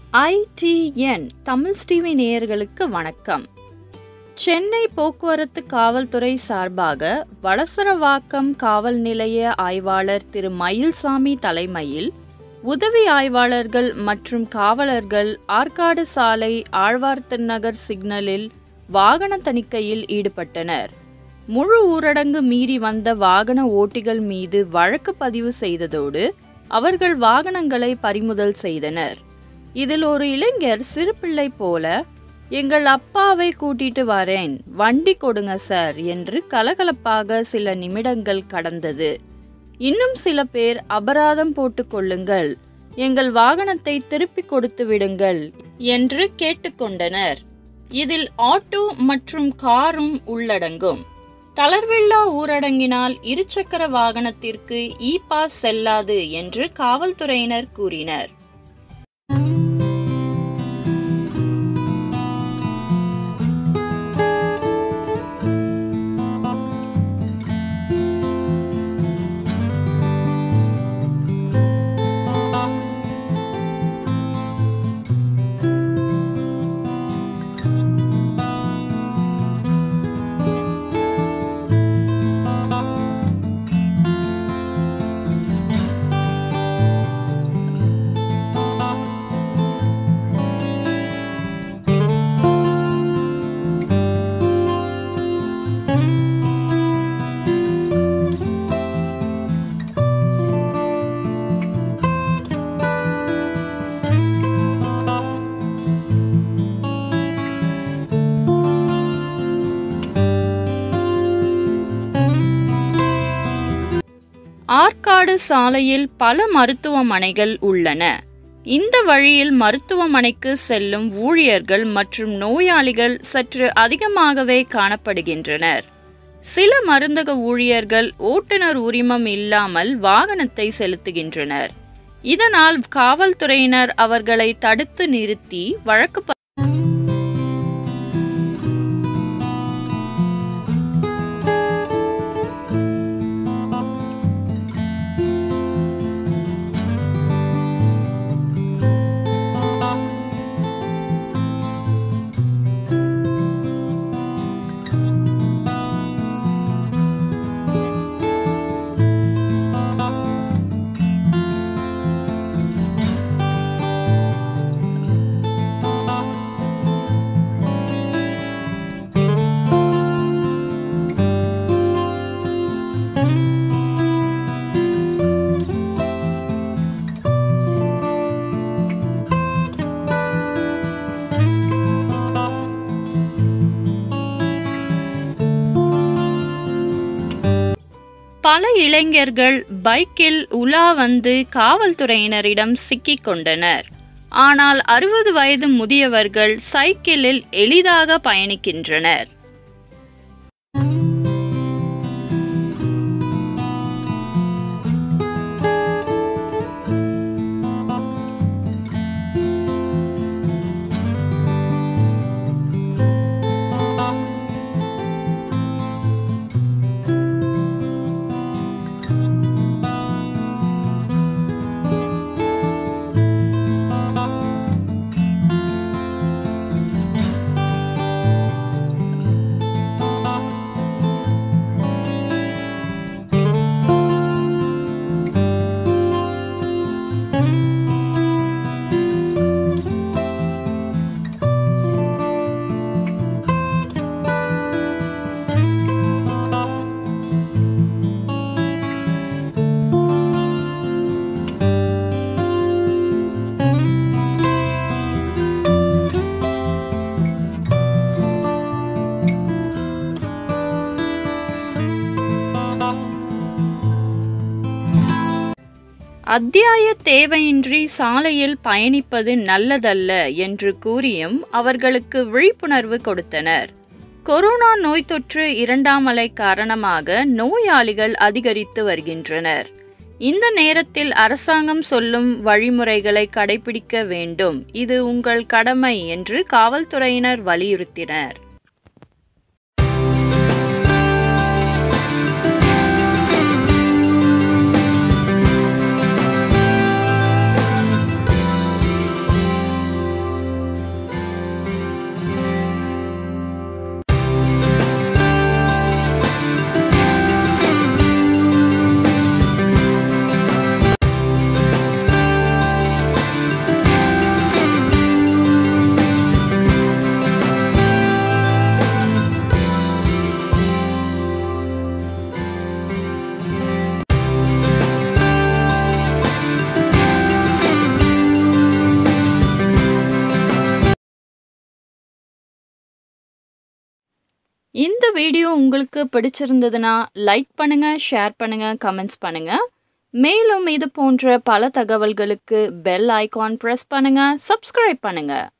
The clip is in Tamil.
ITN தமிழ் டிவி நேயர்களுக்கு வணக்கம். சென்னை போக்குவரத்து காவல்துறை சார்பாக வளசரவாக்கம் காவல் நிலைய ஆய்வாளர் திரு மயில்சாமி தலைமையில் உதவி ஆய்வாளர்கள் மற்றும் காவலர்கள் ஆற்காடு சாலை ஆழ்வார்த்திருநகர் சிக்னலில் வாகன தணிக்கையில் ஈடுபட்டனர். முழு ஊரடங்கு மீறி வந்த வாகன ஓட்டிகள் மீது வழக்கு பதிவு செய்ததோடு அவர்கள் வாகனங்களை பறிமுதல் செய்தனர். இதில் ஒரு இளைஞர் சிறுபிள்ளை போல, எங்கள் அப்பாவை கூட்டிட்டு வரேன், வண்டி கொடுங்க சார் என்று கலகலப்பாக சில நிமிடங்கள் கடந்தது. இன்னும் சில பேர் அபராதம் போட்டுக் கொள்ளுங்கள், எங்கள் வாகனத்தை திருப்பி கொடுத்து விடுங்கள் என்று கேட்டுக்கொண்டனர். இதில் ஆட்டோ மற்றும் காரும் உள்ளடங்கும். தளர்வில்லா ஊரடங்கினால் இருசக்கர வாகனத்திற்கு பாஸ் செல்லாது என்று காவல்துறையினர் கூறினர். ஆற்காடு சாலையில் பல மருத்துவமனைகள் உள்ளன. இந்த வழியில் மருத்துவமனைக்கு செல்லும் ஊழியர்கள் மற்றும் நோயாளிகள் சற்று அதிகமாகவே காணப்படுகின்றனர். சில மருந்தக ஊழியர்கள் ஓட்டுநர் உரிமம் இல்லாமல் வாகனத்தை செலுத்துகின்றனர். இதனால் காவல்துறையினர் அவர்களை தடுத்து நிறுத்தி வழக்கு பல இளைஞர்கள் பைக்கில் உலா வந்து காவல்துறையினரிடம் சிக்கிக் கொண்டனர். ஆனால் 60 வயது முதியவர்கள் சைக்கிளில் எளிதாக பயணிக்கின்றனர். அத்தியாய தேவையின்றி சாலையில் பயணிப்பது நல்லதல்ல என்று கூறியும் அவர்களுக்கு விழிப்புணர்வு கொடுத்தனர். கொரோனா நோய் தொற்று 2ஆம் அலை காரணமாக நோயாளிகள் அதிகரித்து வருகின்றனர். இந்த நேரத்தில் அரசாங்கம் சொல்லும் வழிமுறைகளை கடைபிடிக்க வேண்டும், இது உங்கள் கடமை என்று காவல்துறையினர் வலியுறுத்தினர். இந்த வீடியோ உங்களுக்கு பிடிச்சிருந்ததுன்னா லைக் பண்ணுங்க, ஷேர் பண்ணுங்க, கமெண்ட்ஸ் பண்ணுங்க. மேலும் இது போன்ற பல தகவல்களுக்கு பெல் ஐகான் பிரஸ் பண்ணுங்க, சப்ஸ்கிரைப் பண்ணுங்க.